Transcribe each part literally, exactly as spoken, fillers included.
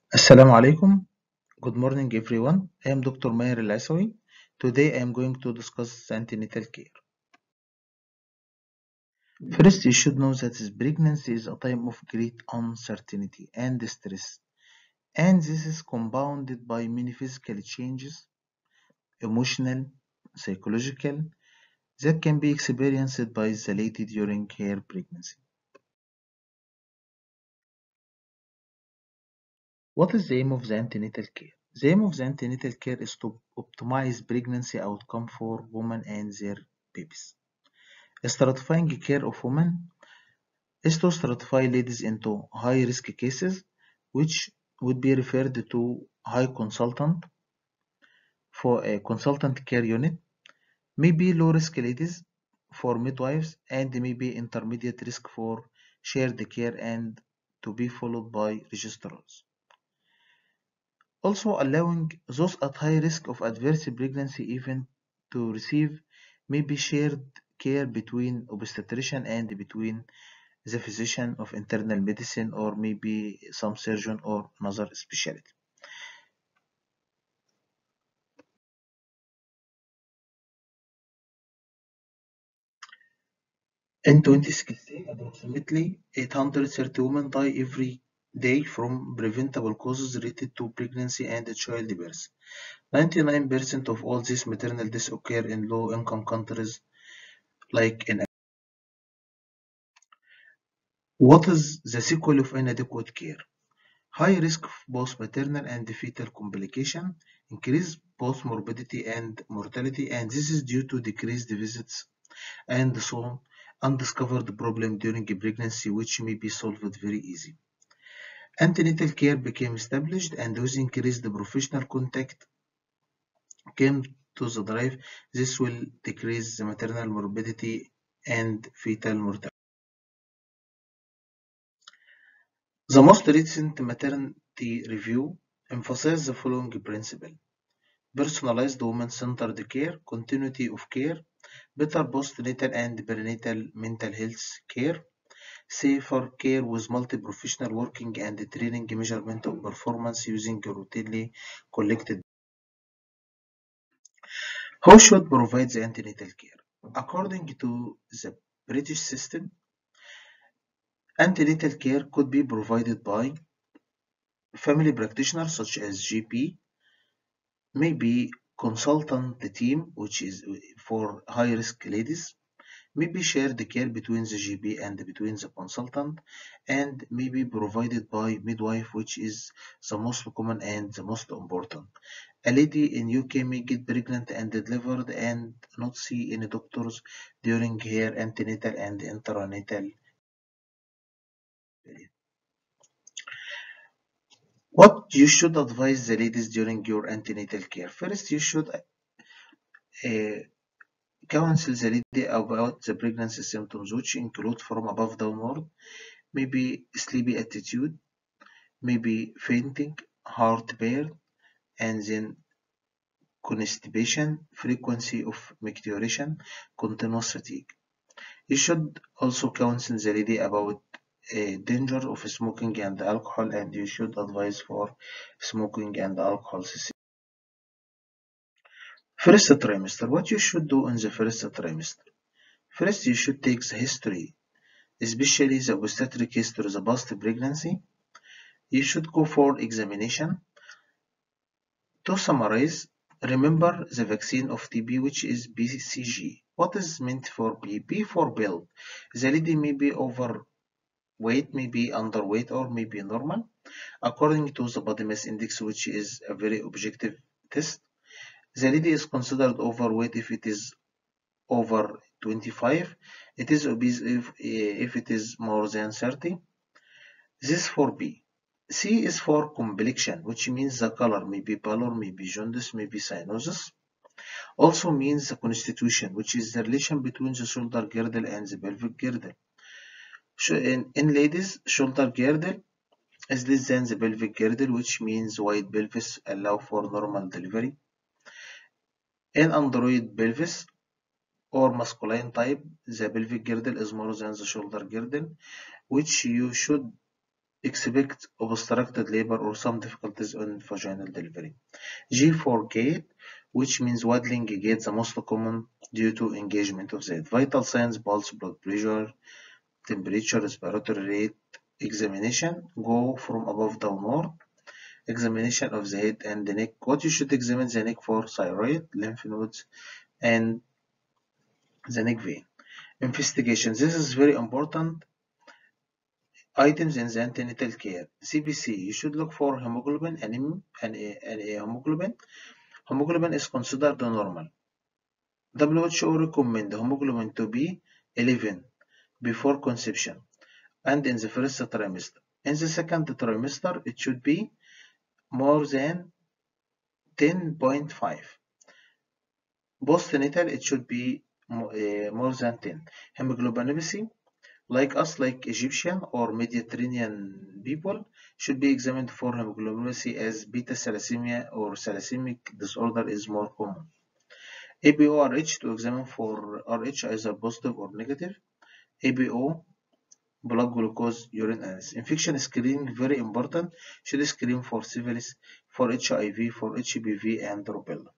Assalamu alaikum. Good morning, everyone. I am Doctor Maher Al-Asawi. Today I am going to discuss antenatal care. First, you should know that pregnancy is a time of great uncertainty and stress, and this is compounded by many physical changes, emotional, psychological, that can be experienced by the lady during her pregnancy. What is the aim of the antenatal care? The aim of the antenatal care is to optimize pregnancy outcome for women and their babies. Stratifying care of women is to stratify ladies into high-risk cases, which would be referred to high consultant for a consultant care unit, maybe low-risk ladies for midwives, and maybe intermediate risk for shared care and to be followed by registrars. Also allowing those at high risk of adverse pregnancy event to receive maybe shared care between obstetrician and between the physician of internal medicine or maybe some surgeon or another specialty. In twenty sixteen, approximately eight hundred thirty women die every day from preventable causes related to pregnancy and childbirth. ninety-nine percent of all these maternal deaths occur in low-income countries like in. What is the sequel of inadequate care? High risk of both maternal and fetal complication, increased both morbidity and mortality, and this is due to decreased visits and so undiscovered problem during pregnancy which may be solved very easy. Antenatal care became established and with increased professional contact came to the drive. This will decrease the maternal morbidity and fetal mortality. The most recent maternity review emphasized the following principle: personalized woman-centered care, continuity of care, better postnatal and perinatal mental health care, safer care with multi-professional working and training measurement of performance using routinely collected. Who should provide the antenatal care? According to the British system, antenatal care could be provided by family practitioners such as G P, maybe consultant team, which is for high-risk ladies, maybe share the care between the G P and between the consultant, and maybe provided by midwife, which is the most common and the most important. A lady in U K may get pregnant and delivered and not see any doctors during her antenatal and intranatal period. What you should advise the ladies during your antenatal care? First, you should uh, counsel the lady about the pregnancy symptoms, which include from above downward, maybe sleepy attitude, maybe fainting, heartburn, and then constipation, frequency of micturition, continuous fatigue. You should also counsel the lady about uh, danger of smoking and alcohol, and you should advise for smoking and alcohol cessation. First trimester. What you should do in the first trimester? First, you should take the history, especially the obstetric history, the past pregnancy. You should go for examination. To summarize, remember the vaccine of T B, which is B C G. What is meant for B? B for build. The lady may be overweight, may be underweight, or may be normal, according to the body mass index, which is a very objective test. The lady is considered overweight if it is over twenty-five. It is obese if, if it is more than thirty. This is for B. C is for complexion, which means the color may be pallor, may be jaundice, may be cyanosis. Also means the constitution, which is the relation between the shoulder girdle and the pelvic girdle. In, in ladies, shoulder girdle is less than the pelvic girdle, which means wide pelvis allow for normal delivery. In android pelvis or masculine type, the pelvic girdle is more than the shoulder girdle, which you should expect obstructed labor or some difficulties on vaginal delivery. G for gait, which means waddling gait, the most common due to engagement of the head. Vital signs, pulse, blood pressure, temperature, respiratory rate. Examination, go from above downward. Examination of the head and the neck. What you should examine the neck for: thyroid, lymph nodes, and the neck vein. Investigation. This is very important. Items in the antenatal care. C B C. You should look for hemoglobin, anemia, and a, and a hemoglobin. Hemoglobin is considered normal. W H O recommend hemoglobin to be eleven before conception and in the first trimester. In the second trimester, it should be more than ten point five. Postnatal, it should be uh, more than ten. Hemoglobinopathy, like us, like Egyptian or Mediterranean people, should be examined for hemoglobinopathy as beta thalassemia or thalassaemic disorder is more common. A B O R H to examine for R H either positive or negative. A B O, blood glucose, urine analysis. Infection screening, very important. Should screen for syphilis, for H I V, for H P V, and rubella.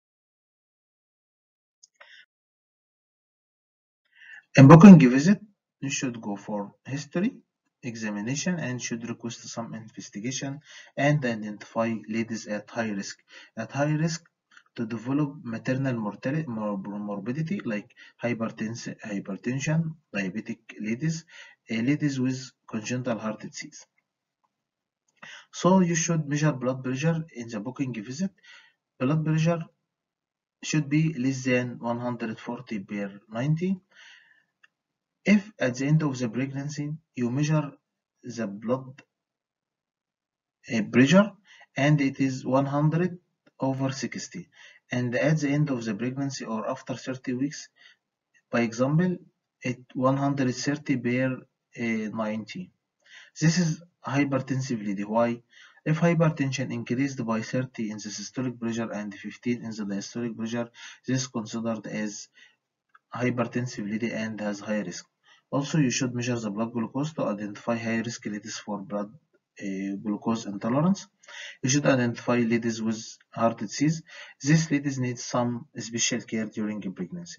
In booking a visit, you should go for history, examination, and should request some investigation and identify ladies at high risk. At high risk to develop maternal mortality, morbidity like hypertension, hypertension, diabetic ladies, uh, ladies with congenital heart disease. So you should measure blood pressure in the booking visit. Blood pressure should be less than one hundred forty per ninety. If at the end of the pregnancy you measure the blood uh, pressure and it is one hundred over sixty, and at the end of the pregnancy or after thirty weeks, by example, at one hundred thirty per uh, ninety, this is hypertensive lady. Why? If hypertension increased by thirty in the systolic pressure and fifteen in the diastolic pressure, this is considered as hypertensive lady and has high risk. Also, you should measure the blood glucose to identify high risk ladies for blood uh, glucose intolerance. You should identify ladies with heart disease. These ladies need some special care during pregnancy.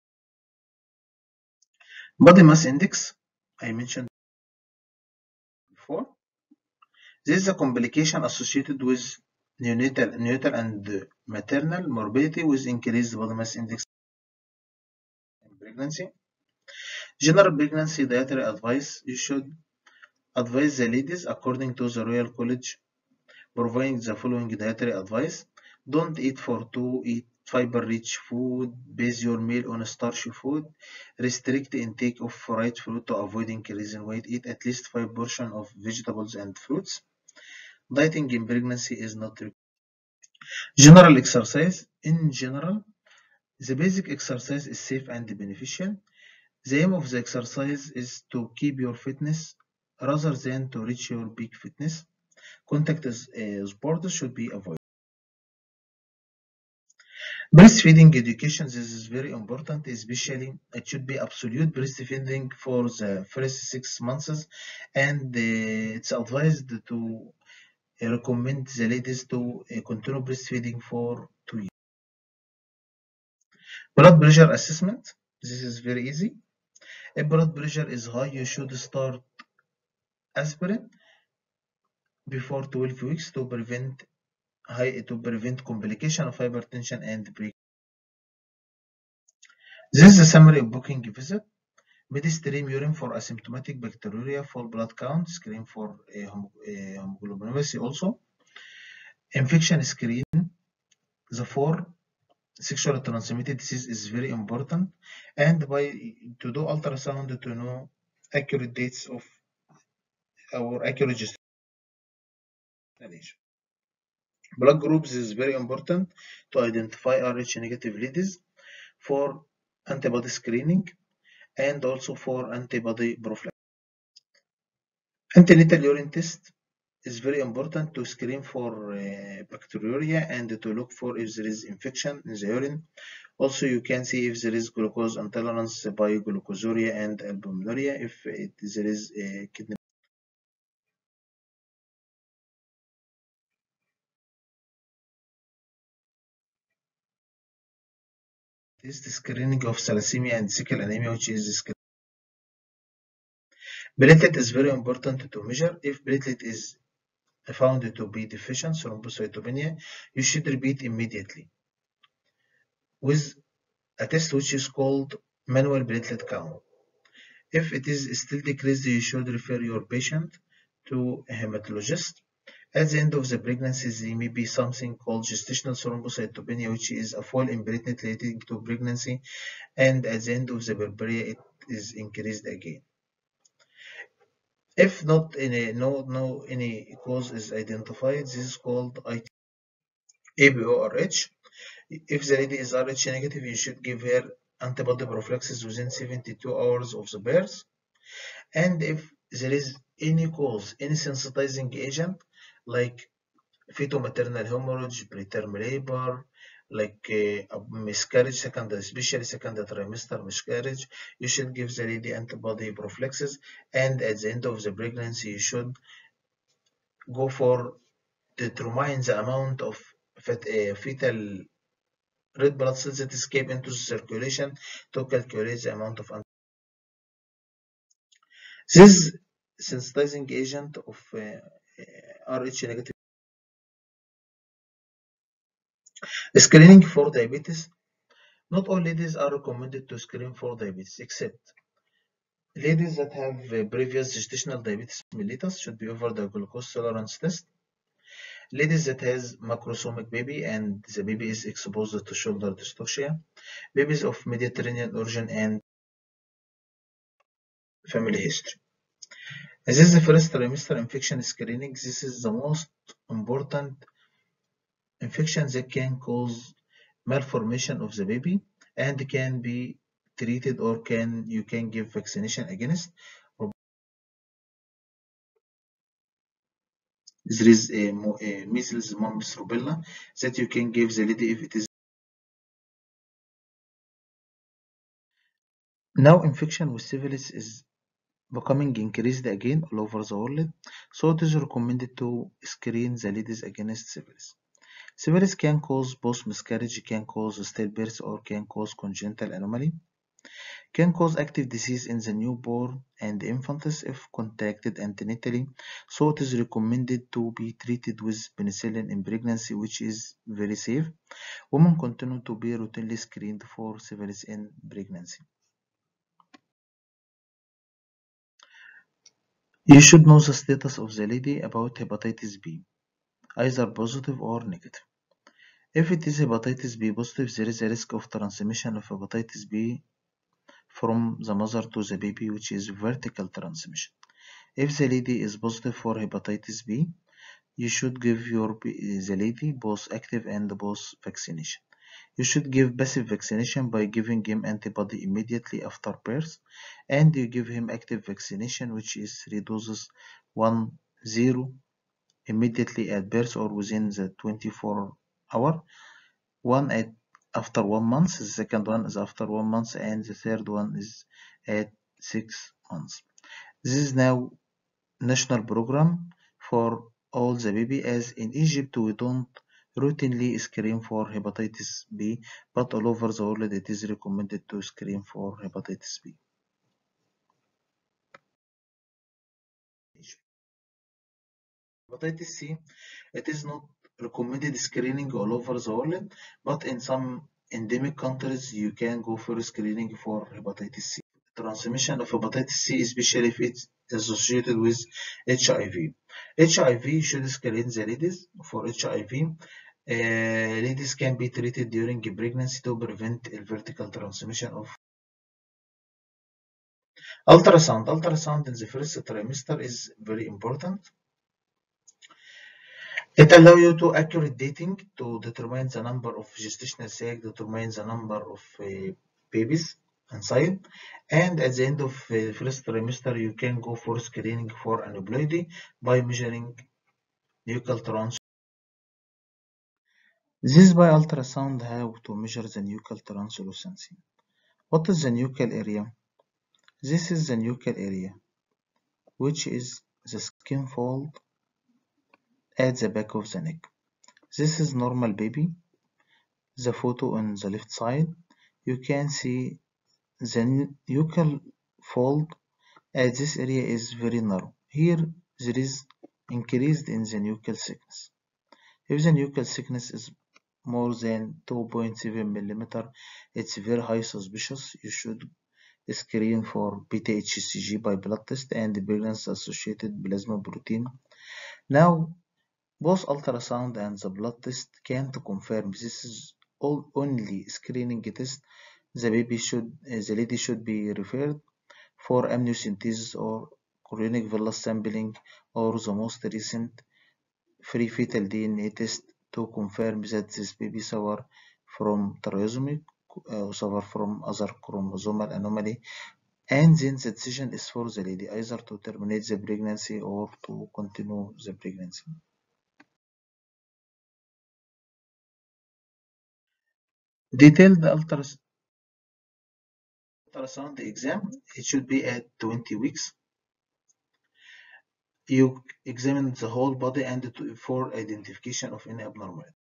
Body mass index, I mentioned before. This is a complication associated with neonatal, neonatal and maternal morbidity with increased body mass index in pregnancy. General pregnancy dietary advice. You should advise the ladies according to the Royal College providing the following dietary advice. Don't eat for two, eat fiber-rich food, base your meal on starchy food, restrict intake of fried fruit to avoid increasing weight, eat at least five portions of vegetables and fruits. Dieting in pregnancy is not required. General exercise. In general, the basic exercise is safe and beneficial. The aim of the exercise is to keep your fitness rather than to reach your peak fitness. Contact uh, sports should be avoided. Breastfeeding education, this is very important, especially it should be absolute breastfeeding for the first six months, and uh, it's advised to uh, recommend the ladies to uh, continue breastfeeding for two years. Blood pressure assessment, this is very easy. If blood pressure is high, you should start aspirin before twelve weeks to prevent high to prevent complication of hypertension and pregnancy. This is a summary of booking visit. Midstream urine for asymptomatic bacteriuria, full blood count, screen for a hemoglobinopathy also. Infection screen, the four sexually transmitted disease is very important, and by to do ultrasound to know accurate dates of our accurate gestation age. Blood groups is very important to identify R H negative ladies for antibody screening and also for antibody prophylaxis. Antenatal urine test is very important to screen for uh, bacteriuria and to look for if there is infection in the urine. Also, you can see if there is glucose intolerance by glucosuria and albuminuria, if it, there is a kidney This is the screening of thalassemia and sickle anemia, which is the screen. Platelet is very important to measure. If platelet is found to be deficient, thrombocytopenia, you should repeat immediately with a test which is called manual platelet count. If it is still decreased, you should refer your patient to a hematologist. At the end of the pregnancy, there may be something called gestational thrombocytopenia, which is a fall in platelet leading to pregnancy, and at the end of the puerperia, it is increased again. If not any no no any cause is identified, this is called A B O R H. If the lady is R H negative, you should give her antibody prophylaxis within seventy-two hours of the birth. And if there is any cause, any sensitizing agent, like fetal-maternal hemorrhage, preterm labor, like uh, a miscarriage, second, especially second trimester miscarriage, you should give the lady antibody prophylaxis. And at the end of the pregnancy, you should go for determine the amount of fet, uh, fetal red blood cells that escape into the circulation to calculate the amount of antibody. This sensitizing agent of uh, uh, R H negative. Screening for diabetes. Not all ladies are recommended to screen for diabetes, except ladies that have uh, previous gestational diabetes mellitus should be offered a glucose tolerance test. Ladies that has macrosomic baby and the baby is exposed to shoulder dystocia. Babies of Mediterranean origin and family history. This is the first trimester infection screening. This is the most important infection that can cause malformation of the baby and can be treated or can you can give vaccination against. There is a, a measles, mumps, rubella that you can give the lady if it is. Now infection with syphilis is becoming increased again all over the world, so it is recommended to screen the ladies against syphilis. Syphilis can cause both miscarriage, can cause stillbirth, or can cause congenital anomaly. Can cause active disease in the newborn and infants if contracted antenatally, so it is recommended to be treated with penicillin in pregnancy, which is very safe. Women continue to be routinely screened for syphilis in pregnancy. You should know the status of the lady about hepatitis B, either positive or negative. If it is hepatitis B positive, there is a risk of transmission of hepatitis B from the mother to the baby, which is vertical transmission. If the lady is positive for hepatitis B, you should give your the lady both active and both vaccination. You should give passive vaccination by giving him antibody immediately after birth, and you give him active vaccination, which is three doses, one zero immediately at birth or within the twenty-four hour, one at after one month, the second one is after one month, and the third one is at six months. This is now national program for all the baby, as in Egypt we don't routinely screen for hepatitis B, but all over the world it is recommended to screen for hepatitis B. Hepatitis C, it is not recommended screening all over the world, but in some endemic countries you can go for screening for hepatitis C. Transmission of hepatitis C, especially if it's associated with H I V. H I V should screen the ladies for H I V. Uh, ladies can be treated during pregnancy to prevent a vertical transmission of ultrasound. Ultrasound in the first trimester is very important. It allows you to accurate dating to determine the number of gestational sac, determine the number of uh, babies inside, and at the end of the uh, first trimester you can go for screening for aneuploidy by measuring nuchal translucency. This is by ultrasound how to measure the nuchal translucency. What is the nuchal area? This is the nuchal area, which is the skin fold at the back of the neck. This is normal baby. The photo on the left side you can see the nuchal fold at this area is very narrow. Here there is increased in the nuchal thickness. If the nuchal thickness is more than two point seven millimeter, it's very high suspicious. You should screen for beta H C G by blood test and pregnancy associated plasma protein. Now, both ultrasound and the blood test can't confirm this is all only screening test. The baby should, uh, the lady should be referred for amniocentesis or chorionic villus sampling or the most recent free fetal D N A test to confirm that this baby suffer from trisomy, uh, suffer from other chromosomal anomaly, and then the decision is for the lady either to terminate the pregnancy or to continue the pregnancy. Detailed ultras ultrasound exam, it should be at twenty weeks. You examine the whole body and to, for identification of any abnormality.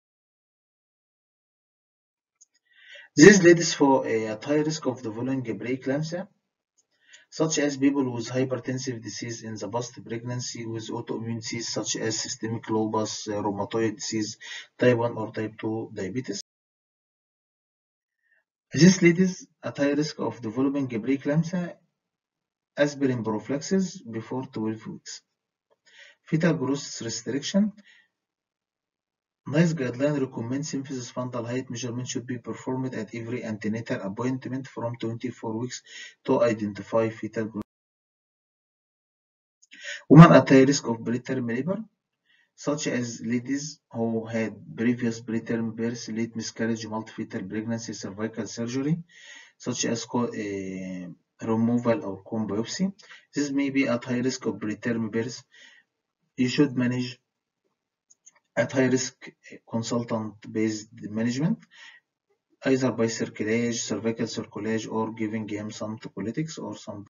This leads for a at high risk of developing preeclampsia, such as people with hypertensive disease in the past pregnancy, with autoimmune disease such as systemic lupus, uh, rheumatoid disease, type one or type two diabetes. This leads at high risk of developing preeclampsia, aspirin prophylaxis before twelve weeks. Fetal growth restriction. NICE guideline recommends symphysis fundal height measurement should be performed at every antenatal appointment from twenty-four weeks to identify fetal growth. Women at high risk of preterm labor, such as ladies who had previous preterm birth, late miscarriage, multifetal pregnancy, cervical surgery, such as uh, removal or comb biopsy. This may be at high risk of preterm birth. You should manage at high risk consultant-based management, either by circulage, cervical circulage, or giving him some tocolytics or some.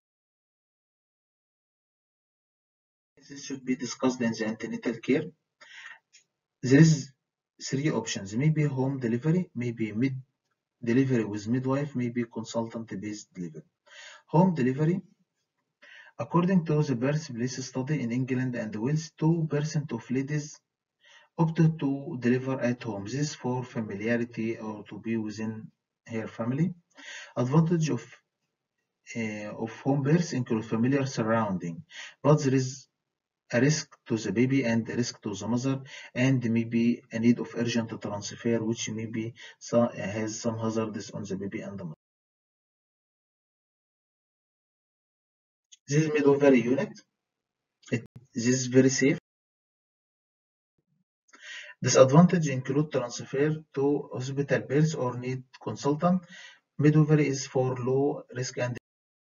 This should be discussed in the antenatal care. There is three options. Maybe home delivery, maybe mid delivery with midwife, maybe consultant-based delivery. Home delivery, according to the birthplace study in England and Wales, two percent of ladies opted to deliver at home. This is for familiarity or to be within her family. Advantage of uh, of home birth include familiar surrounding, but there is a risk to the baby and a risk to the mother, and maybe a need of urgent transfer, which maybe some, has some hazards on the baby and the mother. This midwifery unit, it, this is very safe. Disadvantage include transfer to hospital birth or need consultant. Midwifery is for low risk and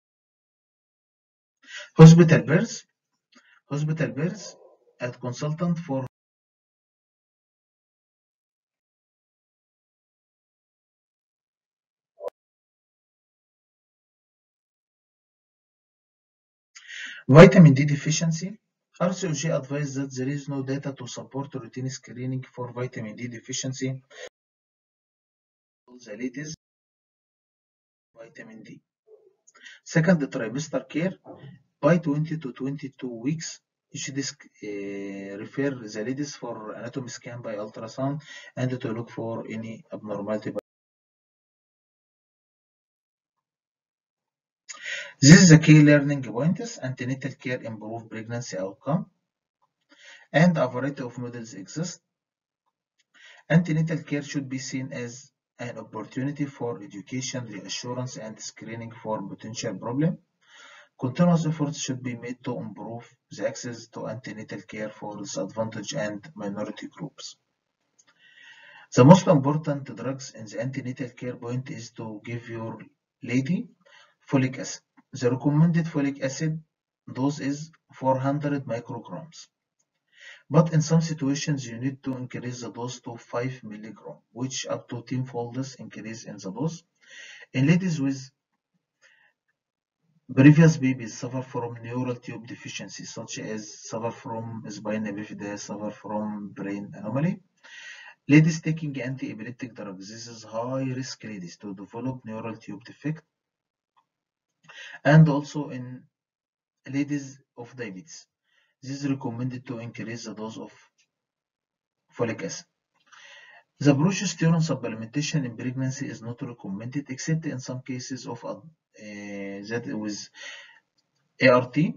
hospital birth. Hospital birth at consultant for vitamin D deficiency. R C O G advised that there is no data to support routine screening for vitamin D deficiency. The latest vitamin D. Second trimester care, by twenty to twenty-two weeks, you should uh, refer the ladies for anatomy scan by ultrasound and to look for any abnormality. This is the key learning points. Antenatal care improve pregnancy outcome, and a variety of models exist. Antenatal care should be seen as an opportunity for education, reassurance, and screening for potential problems. Continuous efforts should be made to improve the access to antenatal care for disadvantaged and minority groups. The most important drugs in the antenatal care point is to give your lady folic acid. The recommended folic acid dose is four hundred micrograms. But in some situations, you need to increase the dose to five milligrams, which up to tenfold increase in the dose. In ladies with previous babies suffer from neural tube deficiency, such as suffer from spina bifida, suffer from brain anomaly. Ladies taking anti-epileptic drugs, this is high-risk ladies to develop neural tube defect, and also in ladies of diabetes. This is recommended to increase the dose of folic acid. The progesterone supplementation in pregnancy is not recommended except in some cases of uh, that with A R T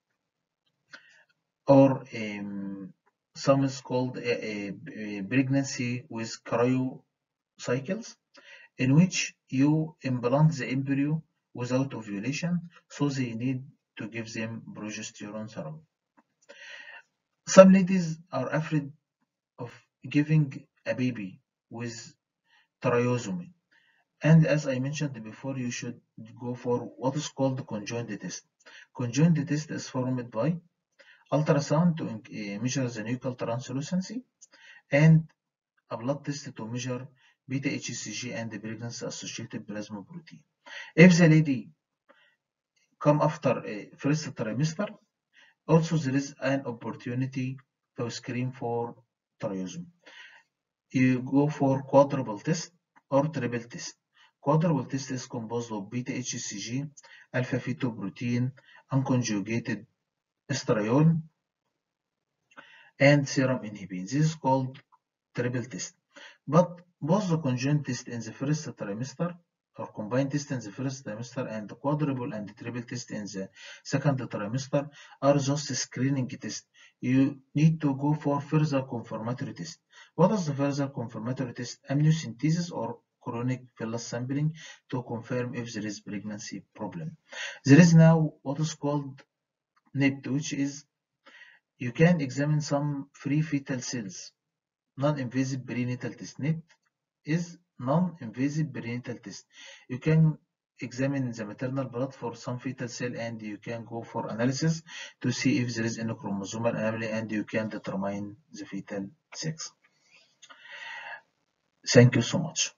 or um, some is called a, a, a pregnancy with cryocycles, in which you implant the embryo without ovulation, so they need to give them progesterone therapy. Some ladies are afraid of giving a baby with trisomy. And as I mentioned before, you should go for what is called conjoined test. Conjoined test is formed by ultrasound to uh, measure the nuchal translucency and a blood test to measure beta H C G and the pregnancy associated plasma protein. If the lady come after a first trimester, also there is an opportunity to screen for trisomy. You go for quadruple test or triple test. Quadruple test is composed of beta H C G, alpha fetoprotein, unconjugated estriol, and serum inhibin. This is called triple test. But both the conjoined test in the first trimester or combined test in the first trimester and the quadruple and triple test in the second trimester are just screening test. You need to go for further confirmatory test. What is the further confirmatory test? Amniocentesis or chronic villus sampling to confirm if there is pregnancy problem. There is now what is called N I P T, which is you can examine some free fetal cells. Non-invasive prenatal test. N I P T is non-invasive prenatal test. You can examine the maternal blood for some fetal cell and you can go for analysis to see if there is any chromosomal anomaly and you can determine the fetal sex. Thank you so much.